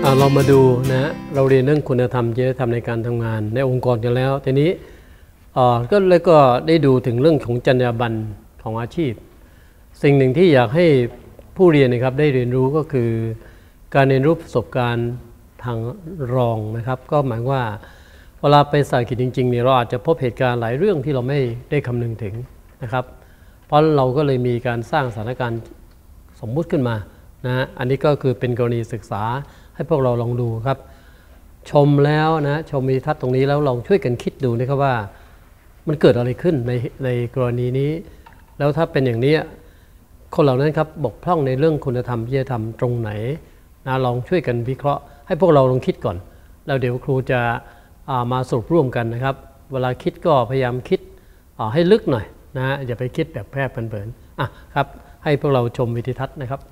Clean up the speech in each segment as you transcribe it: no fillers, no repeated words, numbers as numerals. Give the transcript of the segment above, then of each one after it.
เรามาดูนะเราเรียนเรื่องคุณธรรมจริยธรรมในการทำงานในองค์กรกันแล้วทีนี้ก็ได้ดูถึงเรื่องของจรรยาบรรณของอาชีพสิ่งหนึ่งที่อยากให้ผู้เรียนนะครับได้เรียนรู้ก็คือการเรียนรู้ประสบการณ์ทางรองนะครับก็หมายว่าเวลาไปสายกิจจริงๆเนี่ยเราอาจจะพบเหตุการณ์หลายเรื่องที่เราไม่ได้คำนึงถึงนะครับเพราะเราก็เลยมีการสร้างสถานการณ์สมมุติขึ้นมานะอันนี้ก็คือเป็นกรณีศึกษาให้พวกเราลองดูครับชมแล้วนะชมวิดีทัศน์ตรงนี้แล้วลองช่วยกันคิดดูนะครับว่ามันเกิดอะไรขึ้นในกรณีนี้แล้วถ้าเป็นอย่างนี้คนเหล่านั้นครับบกพร่องในเรื่องคุณธรรมจริยธรรมตรงไหนนะลองช่วยกันวิเคราะห์ให้พวกเราลองคิดก่อนแล้วเดี๋ยวครูจะมาสรุปร่วมกันนะครับเวลาคิดก็พยายามคิดให้ลึกหน่อยนะอย่าไปคิดแบบแพร่เพลินๆครับให้พวกเราชมวิดีทัศน์นะครับ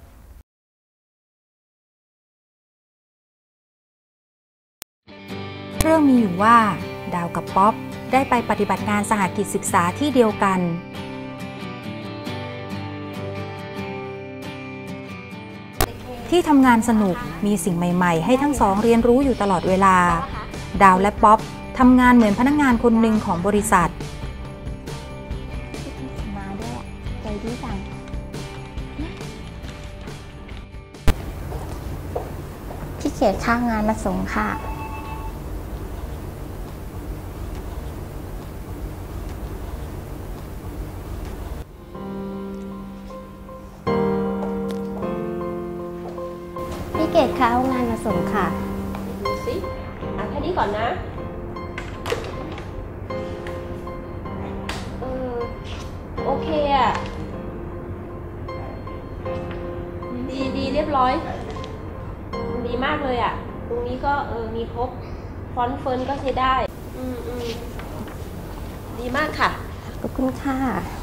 เรื่องมีอยู่ว่าดาวกับป๊อปได้ไปปฏิบัติงานสหกิจศึกษาที่เดียวกันที่ทำงานสนุกมีสิ่งใหม่ๆให้ทั้งสองเรียนรู้อยู่ตลอดเวลาดาวและป๊อปทำงานเหมือนพนักงานคนหนึ่งของบริษัทมาด้วยใจดีจังพี่เขียนค่างานมาส่งค่ะเกดค่ะเอางานมาส่งค่ะดูสิแค่นี้ก่อนนะโอเคอ่ะดีเรียบร้อยดีมากเลยอ่ะตรงนี้ก็มีครบฟอนต์เฟิร์นก็ใช้ได้ดีมากค่ะขอบคุณค่ะ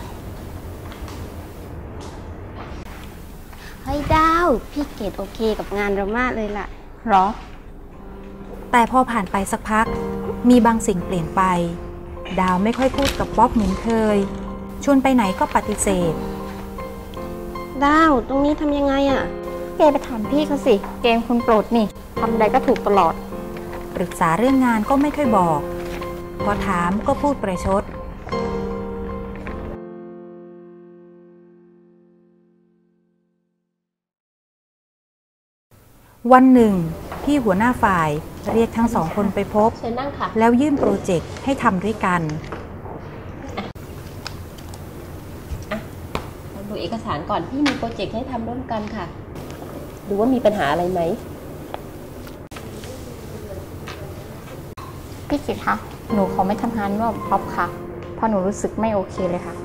เฮ้ยดาวพี่เกดโอเคกับงานเรามากเลยล่ะหรอแต่พอผ่านไปสักพักมีบางสิ่งเปลี่ยนไปดาวไม่ค่อยพูดกับป๊อปเหมือนเคยชวนไปไหนก็ปฏิเสธดาวตรงนี้ทำยังไงอ่ะแกไปถามพี่เขาสิเกมคุณโปรดนี่ทำใดก็ถูกตลอดปรึกษาเรื่องงานก็ไม่ค่อยบอกพอถามก็พูดประชดวันหนึ่งพี่หัวหน้าฝ่ายเรียกทั้งสองคนไปพบแล้วยื่นโปรเจกต์ให้ทำด้วยกันดูเอกสารก่อนพี่มีโปรเจกต์ให้ทำร่วมกันค่ะดูว่ามีปัญหาอะไรไหมพี่กิตคะหนูขอไม่ทำงานร่วมป๊อปค่ะเพราะหนูรู้สึกไม่โอเคเลยค่ะ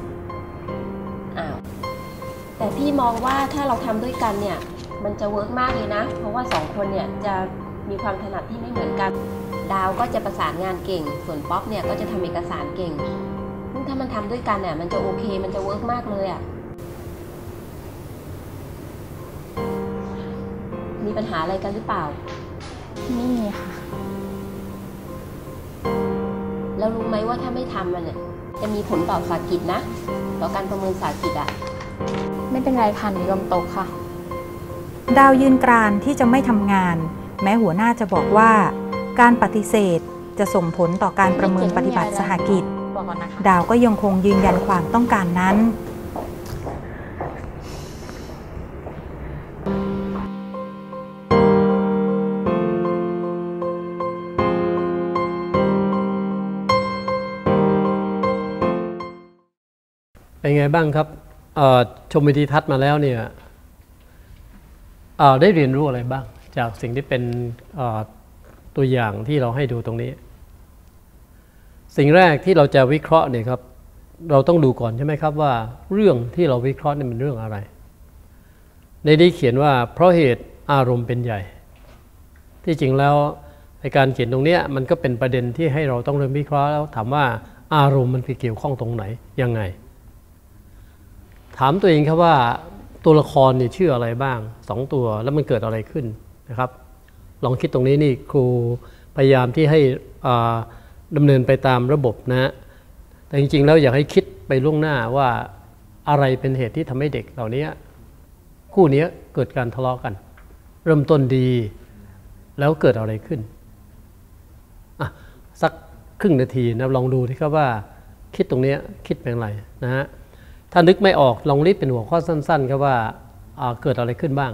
แต่พี่มองว่าถ้าเราทำด้วยกันเนี่ยมันจะเวิร์กมากเลยนะเพราะว่า2คนเนี่ยจะมีความถนัดที่ไม่เหมือนกันดาวก็จะประสานงานเก่งส่วนป๊อปเนี่ยก็จะทำเอกสารเก่งซึ่งถ้ามันทำด้วยกันเนี่ยมันจะโอเคมันจะเวิร์กมากเลยอ่ะมีปัญหาอะไรกันหรือเปล่าไม่มีค่ะแล้วรู้ไหมว่าถ้าไม่ทำมันเนี่ยจะมีผลต่อสากิจนะต่อการประเมินสากิจอ่ะไม่เป็นไรค่ะหนูยอมตกค่ะดาวยืนกรานที่จะไม่ทำงานแม้หัวหน้าจะบอกว่าการปฏิเสธจะส่งผลต่อการประเมินปฏิบัติสหกิจดาวก็ยังคงยืนยันความต้องการนั้นเป็นไงบ้างครับชมวิดีทัศน์มาแล้วเนี่ยได้เรียนรู้อะไรบ้างจากสิ่งที่เป็นตัวอย่างที่เราให้ดูตรงนี้สิ่งแรกที่เราจะวิเคราะห์เนี่ยครับเราต้องดูก่อนใช่ไหมครับว่าเรื่องที่เราวิเคราะห์นี่เป็นเรื่องอะไรในนี้เขียนว่าเพราะเหตุอารมณ์เป็นใหญ่ที่จริงแล้วในการเขียนตรงนี้มันก็เป็นประเด็นที่ให้เราต้องเริ่มวิเคราะห์แล้วถามว่าอารมณ์มันไปเกี่ยวข้องตรงไหนยังไงถามตัวเองครับว่าตัวละครนี่ชื่ออะไรบ้าง2ตัวแล้วมันเกิดอะไรขึ้นนะครับลองคิดตรงนี้นี่ครูพยายามที่ให้ดำเนินไปตามระบบนะแต่จริงๆแล้วอยากให้คิดไปล่วงหน้าว่าอะไรเป็นเหตุที่ทำให้เด็กเหล่านี้คู่นี้เกิดการทะเลาะกันเริ่มต้นดีแล้วเกิดอะไรขึ้นสักครึ่งนาทีนะลองดูที่ครับว่าคิดตรงนี้คิดเป็นอะไรนะฮะถ้านึกไม่ออกลองรีบเป็นหัวข้อสั้นๆครับว่าเกิดอะไรขึ้นบ้าง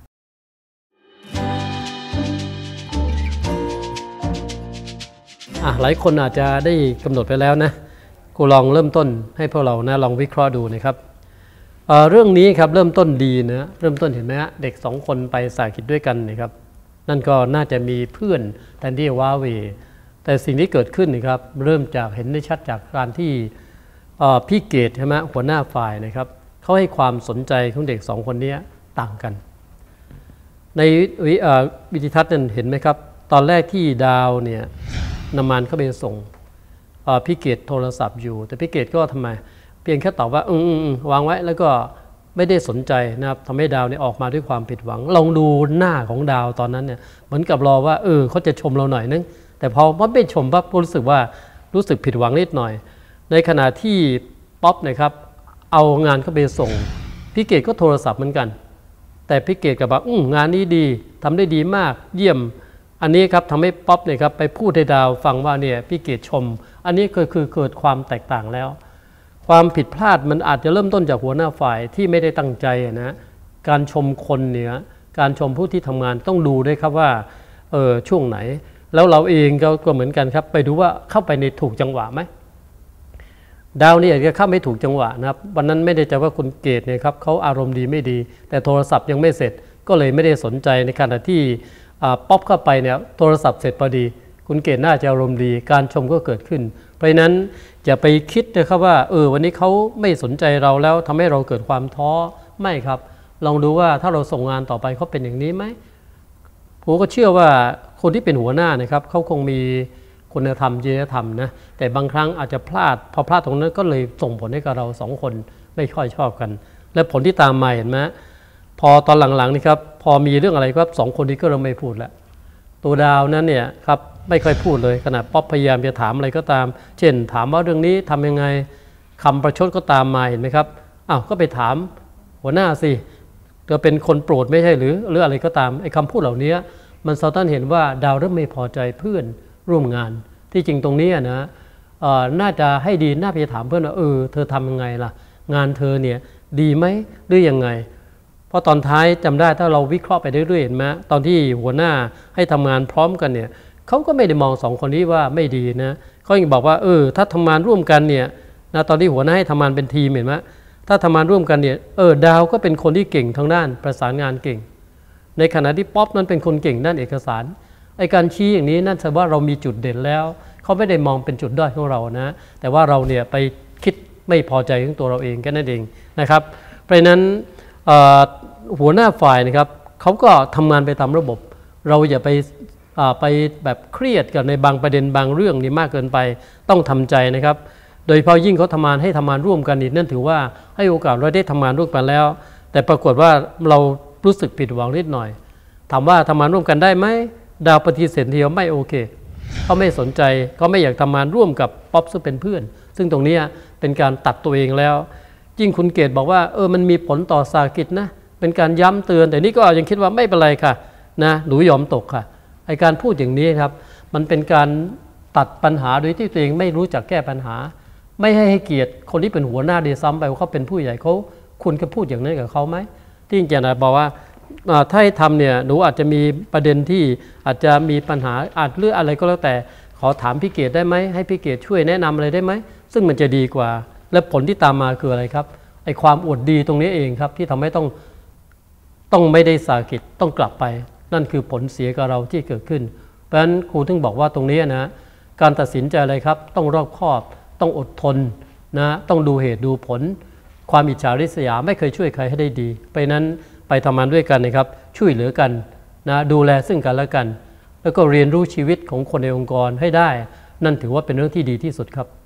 หลายคนอาจจะได้กำหนดไปแล้วนะกูลองเริ่มต้นให้พวกเรานะลองวิเคราะห์ดูนะครับเรื่องนี้ครับเริ่มต้นดีนะเริ่มต้นเห็นไหมฮะเด็ก2คนไปสากิจด้วยกันนะครับนั่นก็น่าจะมีเพื่อนแทนที่ว้าเวแต่สิ่งที่เกิดขึ้นนะครับเริ่มจากเห็นได้ชัดจากการที่พี่เกตใช่ไหมหัวหน้าฝ่ายนะครับเขาให้ความสนใจของเด็ก2คนนี้ต่างกันในวิดีทัศน์นั้นเห็นไหมครับตอนแรกที่ดาวเนี่ยนำมันเข้าไปส่งพี่เกตโทรศัพท์อยู่แต่พี่เกตก็ทำไมเพียงแค่ตอบว่าวางไว้แล้วก็ไม่ได้สนใจนะครับทำให้ดาวเนี่ยออกมาด้วยความผิดหวังลองดูหน้าของดาวตอนนั้นเนี่ยเหมือนกับรอว่าเขาจะชมเราหน่อยนึงแต่พอไม่ชมปั๊บรู้สึกผิดหวังนิดหน่อยในขณะที่ป๊อปนะครับเอางานเข้าไปส่งพี่เกตก็โทรศัพท์เหมือนกันแต่พี่เกตกับว่างานนี้ดีทำได้ดีมากเยี่ยมอันนี้ครับทำให้ป๊อปเนี่ยครับไปพูดให้ดาวฟังว่าเนี่ยพี่เกตชมอันนี้คือเกิดความแตกต่างแล้วความผิดพลาดมันอาจจะเริ่มต้นจากหัวหน้าฝ่ายที่ไม่ได้ตั้งใจนะการชมคนเนี่ยการชมผู้ที่ทำงานต้องดูด้วยครับว่าช่วงไหนแล้วเราเองก็เหมือนกันครับไปดูว่าเข้าไปในถูกจังหวะไหมดาวนี่อาจจะเข้าไม่ถูกจังหวะนะครับวันนั้นไม่ได้จะว่าคุณเกตเนี่ยครับเขาอารมณ์ดีไม่ดีแต่โทรศัพท์ยังไม่เสร็จก็เลยไม่ได้สนใจในขณะที่ป๊อปเข้าไปเนี่ยโทรศัพท์เสร็จพอดีคุณเกตน่าจะอารมณ์ดีการชมก็เกิดขึ้นเพราะนั้นอย่าไปคิดนะครับว่าวันนี้เขาไม่สนใจเราแล้วทำให้เราเกิดความท้อไม่ครับลองดูว่าถ้าเราส่งงานต่อไปเขาเป็นอย่างนี้ไหมผมก็เชื่อว่าคนที่เป็นหัวหน้านะครับเขาคงมีคุณธรรมจริยธรรมนะแต่บางครั้งอาจจะพลาดพอพลาดตรงนั้นก็เลยส่งผลให้กับเรา2คนไม่ค่อยชอบกันและผลที่ตามมาเห็นไหมพอตอนหลังๆนี่ครับพอมีเรื่องอะไรครับ2คนนี้ก็เริ่มไม่พูดแล้วตัวดาวนั้นเนี่ยครับไม่ค่อยพูดเลยขณะป๊อปพยายามจะถามอะไรก็ตามเช่นถามว่าเรื่องนี้ทำยังไงคำประชดก็ตามมาเห็นไหมครับก็ไปถามหัวหน้าสิเธอเป็นคนโปรดไม่ใช่หรืออะไรก็ตามไอ้คำพูดเหล่านี้มันสะท้อนเห็นว่าดาวเริ่มไม่พอใจเพื่อนร่วมงานที่จริงตรงนี้นะน่าจะให้ดีน่าไปถามเพื่อนว่าเธอทำยังไงล่ะงานเธอเนี่ยดีไหมหรือยังไงเพราะตอนท้ายจำได้ถ้าเราวิเคราะห์ไปเรื่อยๆเห็นไหมตอนที่หัวหน้าให้ทำงานพร้อมกันเนี่ยเขาก็ไม่ได้มอง2คนนี้ว่าไม่ดีนะเขายังบอกว่าถ้าทำงานร่วมกันเนี่ยนะตอนที่หัวหน้าให้ทำงานเป็นทีมเห็นไหมถ้าทำงานร่วมกันเนี่ยดาวก็เป็นคนที่เก่งทางด้านประสานงานเก่งในขณะที่ป๊อปนั้นเป็นคนเก่งด้านเอกสารไอ้การชี้อย่างนี้นั่นแสดงว่าเรามีจุดเด่นแล้วเขาไม่ได้มองเป็นจุดด้อยของเรานะแต่ว่าเราเนี่ยไปคิดไม่พอใจของตัวเราเองแค่นั้นเองนะครับเพราะฉะนั้นหัวหน้าฝ่ายนะครับเขาก็ทำงานไปตามระบบเราอย่าไปแบบเครียดกับในบางประเด็นบางเรื่องนี่มากเกินไปต้องทำใจนะครับโดยเฉพาะยิ่งเขาทำงานให้ทำงานร่วมกันนี่นั่นถือว่าให้โอกาสเราได้ทำงานร่วมกันแล้วแต่ปรากฏว่าเรารู้สึกผิดหวังนิดหน่อยถามว่าทำงานร่วมกันได้ไหมดาวปฏิเสธทีเดียวไม่โอเคเขาไม่สนใจเขาไม่อยากทำงานร่วมกับป๊อปซึ่งเป็นเพื่อนซึ่งตรงนี้เป็นการตัดตัวเองแล้วยิ่งคุณเกตบอกว่ามันมีผลต่อสากิจนะเป็นการย้ำเตือนแต่นี่ก็ยังคิดว่าไม่เป็นไรค่ะนะหนูยอมตกค่ะไอการพูดอย่างนี้ครับมันเป็นการตัดปัญหาโดยที่ตัวเองไม่รู้จักแก้ปัญหาไม่ให้เกียรติคนที่เป็นหัวหน้าดีซ้ำไปว่าเขาเป็นผู้ใหญ่คุณจะพูดอย่างนั้นกับเขาไหมที่จริงๆบอกว่าถ้าให้ทำเนี่ยหนูอาจจะมีประเด็นที่อาจจะมีปัญหาอาจเรื่องอะไรก็แล้วแต่ขอถามพี่เกตได้ไหมให้พี่เกตช่วยแนะนำอะไรได้ไหมซึ่งมันจะดีกว่าและผลที่ตามมาคืออะไรครับไอความอวดดีตรงนี้เองครับที่ทำให้ต้องไม่ได้สากิจต้องกลับไปนั่นคือผลเสียกับเราที่เกิดขึ้นเพราะฉะนั้นครูถึงบอกว่าตรงนี้นะการตัดสินใจอะไรครับต้องรอบคอบต้องอดทนนะต้องดูเหตุดูผลความอิจฉาริษยาไม่เคยช่วยใครให้ได้ดีเพราะฉะนั้นไปทำงานด้วยกันนะครับช่วยเหลือกันนะดูแลซึ่งกันและกันแล้วก็เรียนรู้ชีวิตของคนในองค์กรให้ได้นั่นถือว่าเป็นเรื่องที่ดีที่สุดครับ